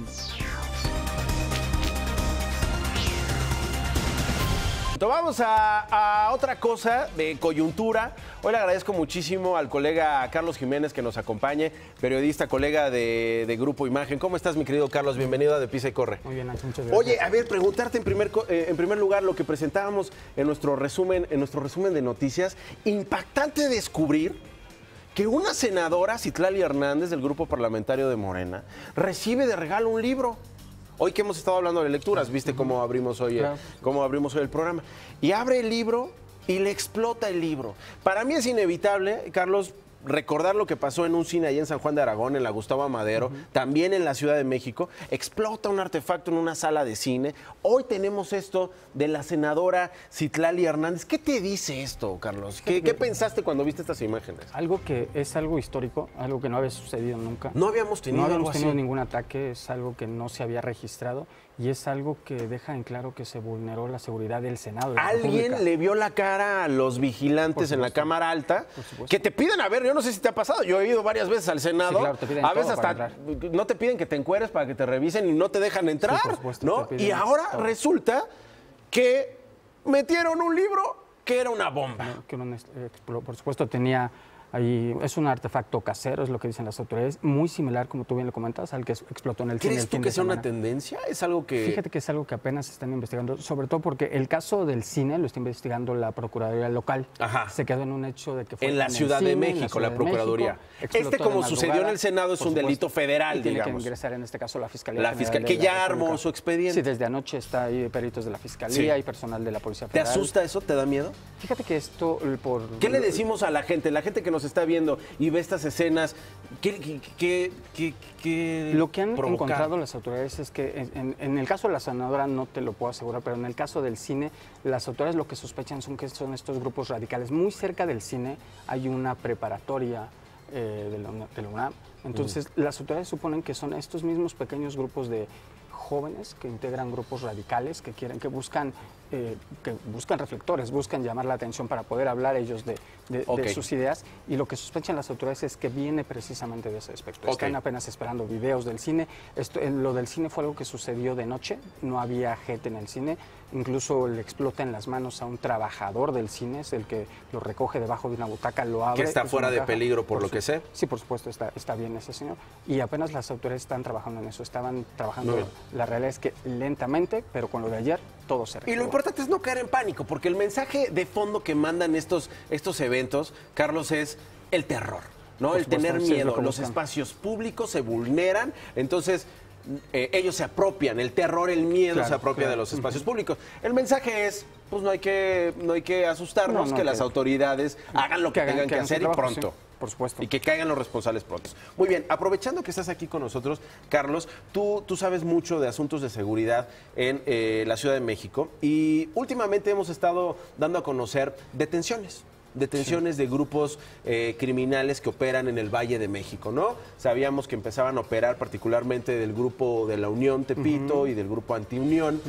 Vamos a otra cosa de coyuntura. Hoy le agradezco muchísimo al colega Carlos Jiménez que nos acompañe, periodista, colega de Grupo Imagen. ¿Cómo estás, mi querido Carlos? Bienvenido a De Pisa y Corre. Muy bien, Nacho, muchas gracias. Oye, a ver, preguntarte en primer lugar lo que presentábamos en nuestro resumen de noticias. Impactante descubrir que una senadora, Citlali Hernández, del Grupo Parlamentario de Morena, recibe de regalo un libro. Hoy que hemos estado hablando de lecturas, viste cómo abrimos hoy el programa. Y abre el libro y le explota el libro. Para mí es inevitable, Carlos, recordar lo que pasó en un cine allá en San Juan de Aragón, en la Gustavo Amadero, también en la Ciudad de México. Explota un artefacto en una sala de cine. Hoy tenemos esto de la senadora Citlali Hernández. ¿Qué te dice esto, Carlos? ¿Qué pensaste cuando viste estas imágenes? Algo que es algo histórico, algo que no había sucedido nunca. No habíamos tenido ningún ataque, es algo que no se había registrado y es algo que deja en claro que se vulneró la seguridad del Senado. ¿Alguien le vio la cara a los vigilantes en la Cámara Alta? Que te piden, a ver, yo no sé si te ha pasado, yo he ido varias veces al Senado, sí, claro, te piden a veces hasta no te piden que te encueres para que te revisen y no te dejan entrar, sí, por supuesto, ¿no? Y ahora resulta que metieron un libro que era una bomba. Por supuesto tenía ahí, es un artefacto casero, es lo que dicen las autoridades, muy similar, como tú bien lo comentas, al que explotó en el cine. ¿Crees tú que sea una tendencia? Es algo que... Fíjate que es algo que apenas están investigando, sobre todo porque el caso del cine lo está investigando la Procuraduría local. Ajá. Se quedó en un hecho de que fue en la Ciudad de México, la Procuraduría. Como sucedió en el Senado, es un delito federal, tiene digamos. que ingresar en este caso la Fiscalía. La Fiscalía, que ya armó su expediente. Sí, desde anoche está ahí peritos de la Fiscalía y personal de la Policía Federal. ¿Te asusta eso? ¿Te da miedo? Fíjate que esto ¿Qué le decimos a la gente que nos está viendo y ve estas escenas? Lo que han encontrado las autoridades es que en el caso de la senadora no te lo puedo asegurar, pero en el caso del cine, las autoridades lo que sospechan son que son estos grupos radicales. Muy cerca del cine hay una preparatoria de la UNAM. Entonces, las autoridades suponen que son estos mismos pequeños grupos de jóvenes que integran grupos radicales que buscan reflectores, buscan llamar la atención para poder hablar ellos de sus ideas, y lo que sospechan las autoridades es que viene precisamente de ese aspecto. Están apenas esperando videos del cine. Lo del cine fue algo que sucedió de noche, no había gente en el cine, incluso le explota en las manos a un trabajador del cine, es el que lo recoge debajo de una butaca, lo abre. Que está fuera de peligro por lo que sé. Sí, por supuesto, está bien ese señor. Y apenas las autoridades están trabajando en eso, estaban trabajando. La realidad es que lentamente, pero con lo de ayer, todo se reactivó. Y lo importante es no caer en pánico, porque el mensaje de fondo que mandan estos eventos, Carlos, es el terror, ¿no? El tener miedo. Los espacios públicos se vulneran, entonces ellos se apropian, el terror, el miedo se apropia de los espacios públicos. El mensaje es, pues no hay que asustarnos, que las autoridades hagan lo que tengan que hacer y pronto. Sí. Por supuesto. Y que caigan los responsables pronto. Muy bien, aprovechando que estás aquí con nosotros, Carlos, tú sabes mucho de asuntos de seguridad en la Ciudad de México y últimamente hemos estado dando a conocer detenciones de grupos criminales que operan en el Valle de México, ¿no? Sabíamos que empezaban a operar particularmente del grupo de la Unión Tepito y del grupo Antiunión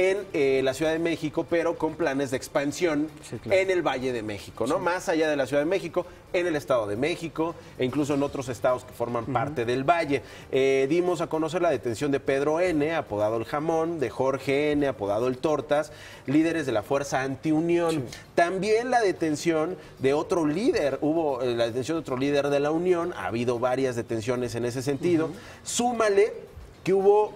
en la Ciudad de México, pero con planes de expansión en el Valle de México, ¿no? Más allá de la Ciudad de México, en el Estado de México e incluso en otros estados que forman parte del Valle. Dimos a conocer la detención de Pedro N., apodado El Jamón, de Jorge N., apodado El Tortas, líderes de la Fuerza Antiunión. También la detención de otro líder, hubo la detención de otro líder de la Unión, ha habido varias detenciones en ese sentido. Súmale que hubo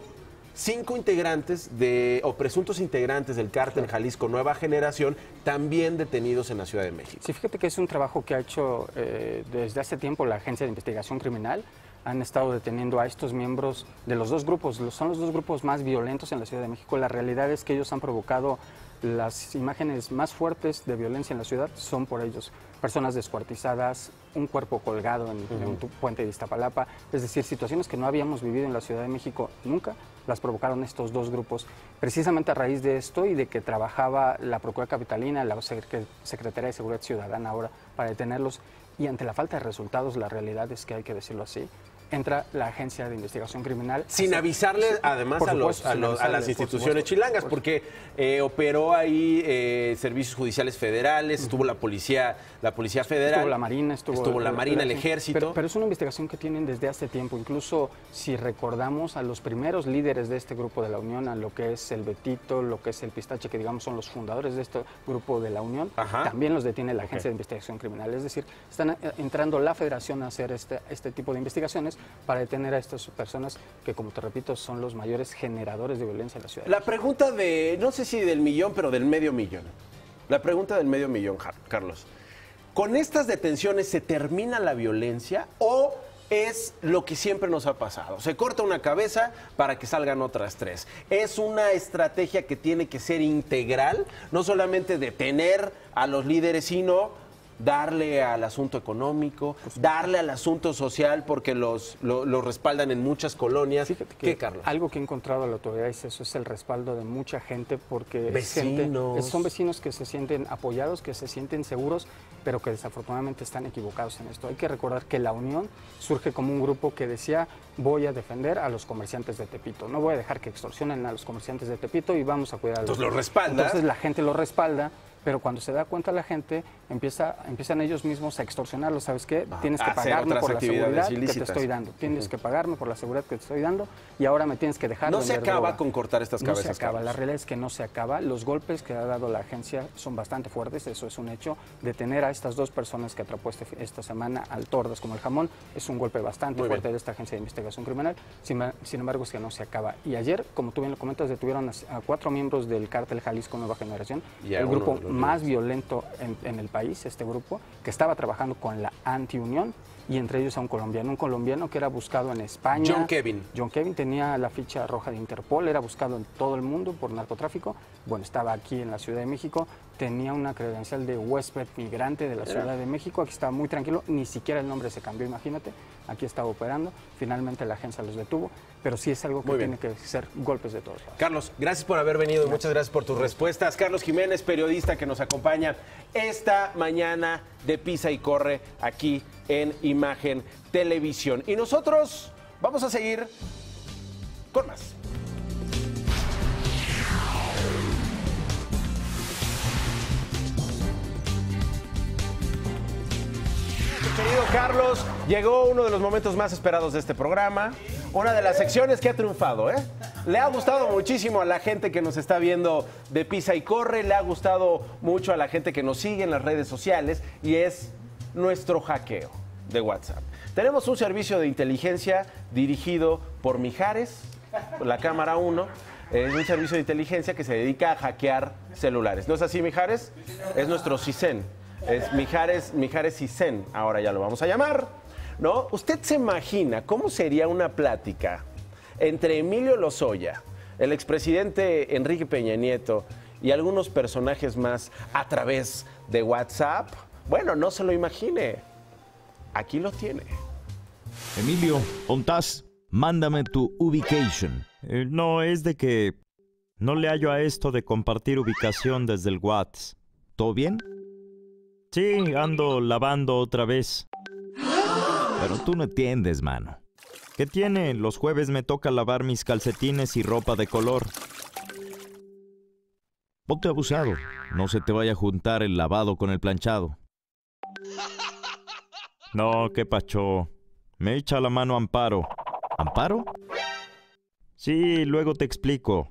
5 integrantes o presuntos integrantes del cártel Jalisco Nueva Generación también detenidos en la Ciudad de México. Sí, fíjate que es un trabajo que ha hecho desde hace tiempo la Agencia de Investigación Criminal. Han estado deteniendo a estos miembros de los dos grupos. Son los dos grupos más violentos en la Ciudad de México. La realidad es que ellos han provocado las imágenes más fuertes de violencia en la ciudad, son por ellos. Personas descuartizadas, un cuerpo colgado en un puente de Iztapalapa. Es decir, situaciones que no habíamos vivido en la Ciudad de México nunca, las provocaron estos dos grupos. Precisamente a raíz de esto y de que trabajaba la Procuraduría Capitalina, la Secretaría de Seguridad Ciudadana ahora para detenerlos, y ante la falta de resultados, la realidad es que hay que decirlo así, entra la Agencia de Investigación Criminal. Sin avisarle, además, a las instituciones chilangas, porque operó ahí servicios judiciales federales, estuvo la Policía Federal. Estuvo la Marina, estuvo la Marina, el Ejército. Pero es una investigación que tienen desde hace tiempo. Incluso si recordamos a los primeros líderes de este grupo de la Unión, a lo que es el Betito, lo que es el Pistache, que digamos son los fundadores de este grupo de la Unión, también los detiene la Agencia de Investigación Criminal. Es decir, están entrando la Federación a hacer este tipo de investigaciones para detener a estas personas que, como te repito, son los mayores generadores de violencia en la ciudad. La pregunta no sé si del millón, pero del medio millón. La pregunta del medio millón, Carlos. ¿Con estas detenciones se termina la violencia o es lo que siempre nos ha pasado? Se corta una cabeza para que salgan otras 3. ¿Es una estrategia que tiene que ser integral? No solamente detener a los líderes, sino darle al asunto económico, darle al asunto social, porque los respaldan en muchas colonias. ¿Qué, Carlos? Algo que he encontrado la autoridad es eso, es el respaldo de mucha gente, porque son vecinos que se sienten apoyados, que se sienten seguros, pero que desafortunadamente están equivocados en esto. Hay que recordar que la Unión surge como un grupo que decía: voy a defender a los comerciantes de Tepito, no voy a dejar que extorsionen a los comerciantes de Tepito y vamos a cuidar a los... Entonces lo respalda. Entonces la gente lo respalda, pero cuando se da cuenta la gente empiezan ellos mismos a extorsionarlo. ¿Sabes qué? Tienes que pagarme por la seguridad que te estoy dando. Tienes que pagarme por la seguridad que te estoy dando y ahora me tienes que dejar No vender se acaba droga. con cortar estas cabezas. No se acaba. La realidad es que no se acaba. Los golpes que ha dado la agencia son bastante fuertes, eso es un hecho. Detener a estas 2 personas que atrapó esta semana al Tordas como el jamón es un golpe bastante fuerte de esta agencia de investigación criminal. Sin embargo, es que no se acaba. Y ayer, como tú bien lo comentas, detuvieron a 4 miembros del cártel Jalisco Nueva Generación, el grupo más violento en el país, este grupo, que estaba trabajando con la antiunión, y entre ellos a un colombiano que era buscado en España. John Kevin. John Kevin tenía la ficha roja de Interpol, era buscado en todo el mundo por narcotráfico. Bueno, estaba aquí en la Ciudad de México, tenía una credencial de huésped migrante de la Ciudad de México, aquí estaba muy tranquilo, ni siquiera el nombre se cambió, imagínate, aquí estaba operando, finalmente la agencia los detuvo, pero sí es algo que tiene que ser golpes de todos lados. Carlos, gracias por haber venido y muchas gracias por tus respuestas. Carlos Jiménez, periodista que nos acompaña esta mañana de Pisa y Corre aquí en Imagen Televisión. Y nosotros vamos a seguir con más. Querido Carlos, llegó uno de los momentos más esperados de este programa, una de las secciones que ha triunfado, ¿eh? Le ha gustado muchísimo a la gente que nos está viendo de Pisa y Corre, le ha gustado mucho a la gente que nos sigue en las redes sociales y es nuestro hackeo de WhatsApp. Tenemos un servicio de inteligencia dirigido por Mijares, la cámara 1. Es un servicio de inteligencia que se dedica a hackear celulares. ¿No es así, Mijares? Es nuestro CISEN. Es Mijares CISEN, ahora ya lo vamos a llamar, ¿no? ¿Usted se imagina cómo sería una plática entre Emilio Lozoya, el expresidente Enrique Peña Nieto y algunos personajes más a través de WhatsApp? Bueno, no se lo imagine. Aquí lo tiene. Emilio, ¿dónde estás? Mándame tu ubication. No, es de que no le hallo a esto de compartir ubicación desde el WhatsApp. ¿Todo bien? Sí, ando lavando otra vez. Pero tú no entiendes, mano. ¿Qué tiene? Los jueves me toca lavar mis calcetines y ropa de color. Ponte abusado. No se te vaya a juntar el lavado con el planchado. No, qué pacho. Me echa la mano Amparo. ¿Amparo? Sí, luego te explico.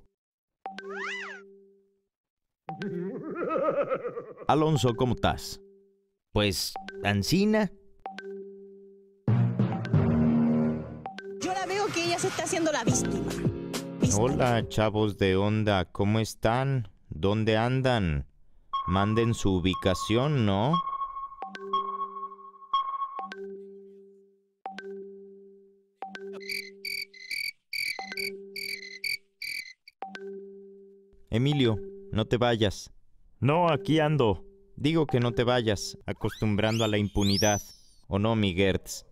Alonso, ¿cómo estás? Pues, Ancina. Yo la veo que ella se está haciendo la víctima. Hola, chavos de onda, ¿cómo están? ¿Dónde andan? Manden su ubicación, ¿no? Emilio, no te vayas. No, aquí ando. Digo que no te vayas, acostumbrando a la impunidad. ¿O no, mi Gertz?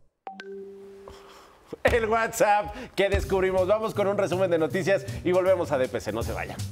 El WhatsApp que descubrimos. Vamos con un resumen de noticias y volvemos a DPC. No se vayan.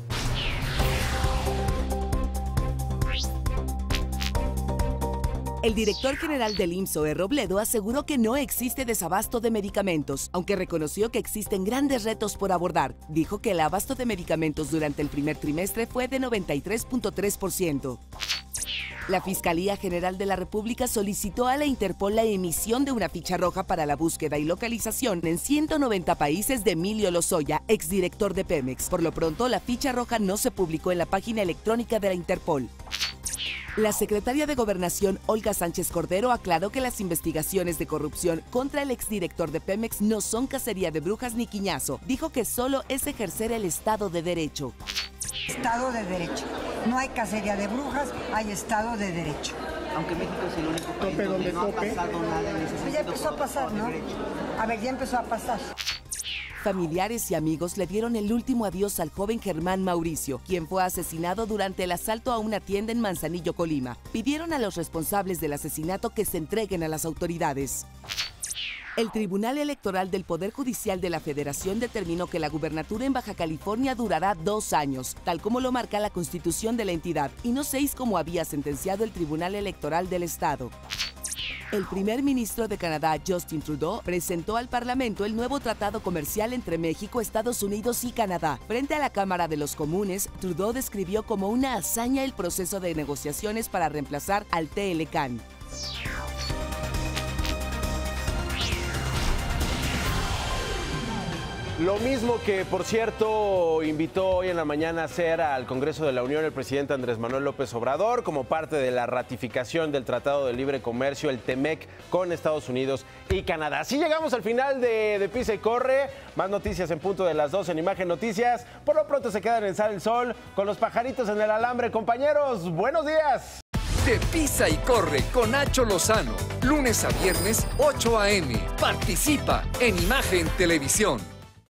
El director general del IMSS, Zoe Robledo, aseguró que no existe desabasto de medicamentos, aunque reconoció que existen grandes retos por abordar. Dijo que el abasto de medicamentos durante el primer trimestre fue de 93.3%. La Fiscalía General de la República solicitó a la Interpol la emisión de una ficha roja para la búsqueda y localización en 190 países de Emilio Lozoya, exdirector de Pemex. Por lo pronto, la ficha roja no se publicó en la página electrónica de la Interpol. La secretaria de Gobernación, Olga Sánchez Cordero, aclaró que las investigaciones de corrupción contra el exdirector de Pemex no son cacería de brujas ni quiñazo. Dijo que solo es ejercer el Estado de Derecho. Estado de Derecho. No hay cacería de brujas, hay Estado de Derecho. Aunque México es el único país donde no ha pasado nada en ese sentido. Ya empezó a pasar, ¿no? A ver, ya empezó a pasar. Familiares y amigos le dieron el último adiós al joven Germán Mauricio, quien fue asesinado durante el asalto a una tienda en Manzanillo, Colima. Pidieron a los responsables del asesinato que se entreguen a las autoridades. El Tribunal Electoral del Poder Judicial de la Federación determinó que la gubernatura en Baja California durará 2 años, tal como lo marca la Constitución de la entidad, y no 6 como había sentenciado el Tribunal Electoral del Estado. El primer ministro de Canadá, Justin Trudeau, presentó al Parlamento el nuevo tratado comercial entre México, Estados Unidos y Canadá. Frente a la Cámara de los Comunes, Trudeau describió como una hazaña el proceso de negociaciones para reemplazar al TLCAN. Lo mismo que, por cierto, invitó hoy en la mañana a hacer al Congreso de la Unión el presidente Andrés Manuel López Obrador como parte de la ratificación del Tratado de Libre Comercio, el TEMEC, con Estados Unidos y Canadá. Así llegamos al final de Pisa y Corre. Más noticias en punto de las 2 en Imagen Noticias. Por lo pronto se quedan en Sale el Sol con los pajaritos en el alambre. Compañeros, buenos días. De Pisa y Corre con Nacho Lozano. Lunes a viernes, 8 a.m. Participa en Imagen Televisión.